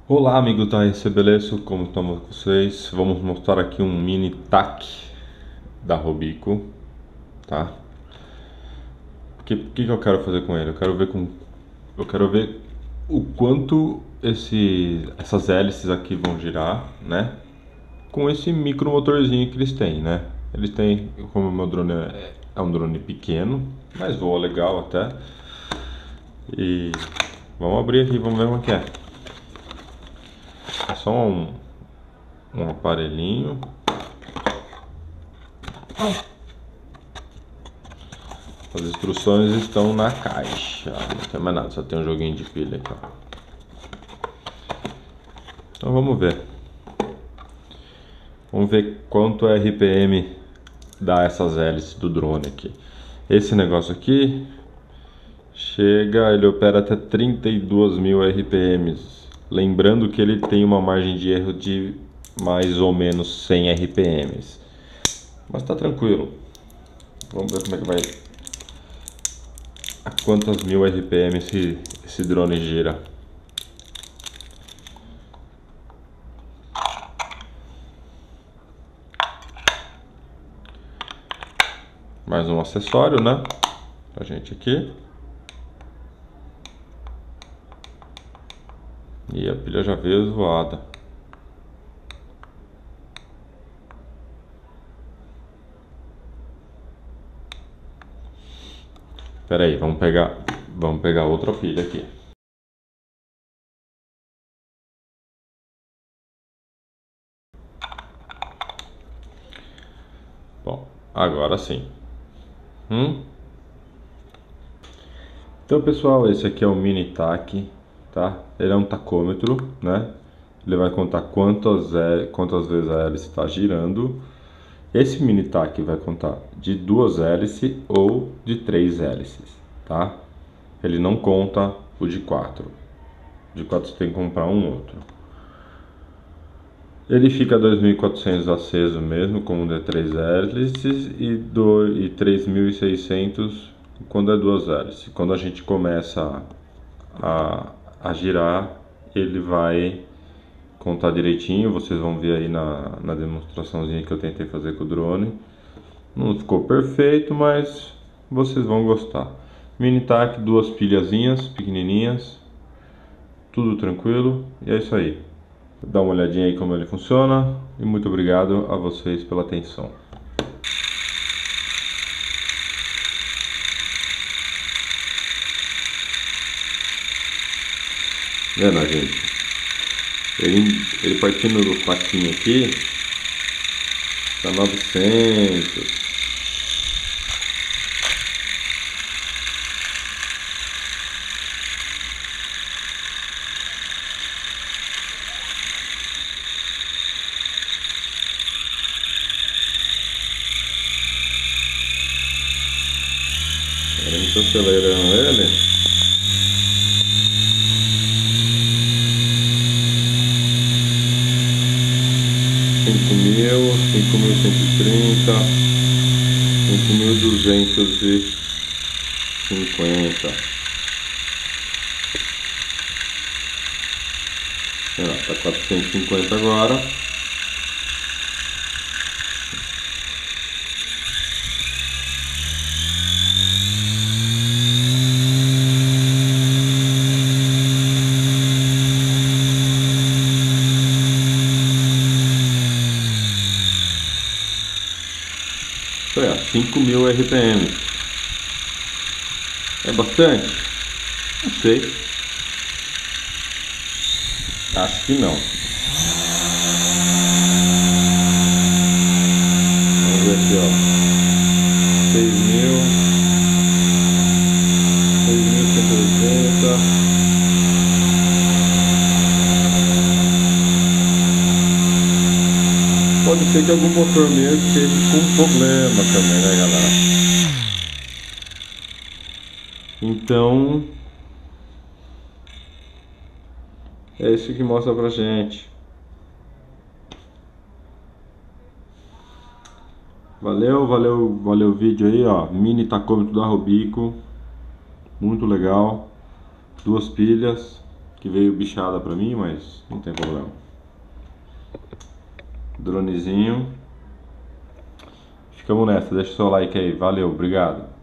Olá, amigo da RC Beleza, como estamos com vocês? Vamos mostrar aqui um mini TAC da Robico, tá? Que eu quero fazer com ele? Eu quero ver o quanto essas hélices aqui vão girar, né? Com esse micro motorzinho que eles têm, né? Eles têm, como o meu drone é um drone pequeno, mas voa legal até. E vamos abrir aqui, vamos ver como é que é. É só um aparelhinho. As instruções estão na caixa. Não tem mais nada, só tem um joguinho de pilha aqui, ó. Então vamos ver. Vamos ver quanto RPM dá essas hélices do drone aqui. Esse negócio aqui ele opera até 32.000 RPMs. Lembrando que ele tem uma margem de erro de mais ou menos 100 RPMs. Mas tá tranquilo. Vamos ver como é que vai. A quantas mil RPM esse drone gira. Mais um acessório, né? Pra gente aqui. E a pilha já veio zoada. Pera aí, vamos pegar outra pilha aqui. Bom, agora sim. Então, pessoal, esse aqui é o mini TAC, tá? Ele é um tacômetro, né? Ele vai contar quantas vezes a hélice está girando. Esse mini TAC vai contar de 2 hélices ou de 3 hélices, tá? Ele não conta o de 4. De 4 você tem que comprar um outro. Ele fica 2.400 aceso mesmo, como de 3 hélices, e 3.600 quando é 2 hélices. Quando a gente começa a girar, ele vai contar direitinho. Vocês vão ver aí na demonstraçãozinha que eu tentei fazer com o drone. Não ficou perfeito, mas vocês vão gostar. Mini TAC, 2 pilhazinhas pequenininhas, tudo tranquilo, e é isso aí. Dá uma olhadinha aí como ele funciona e muito obrigado a vocês pela atenção. Vendo, gente? Ele partindo do faquinho aqui, tá 900. A gente acelerando ele. Cinco mil, 5.130, 5.250. Tá 450 agora. Isso aí, ó, 5.000 RPM. É bastante? Não sei. Acho que não. Vamos ver aqui, ó. 6.000, 6.180. Pode ser que algum motor meu esteja com problema também, né, galera? Então, é isso que mostra pra gente. Valeu o vídeo aí, ó. Mini tacômetro da Robico. Muito legal. 2 pilhas. que veio bichada pra mim, mas não tem problema. Dronezinho. Ficamos nessa, deixa o seu like aí, valeu, obrigado.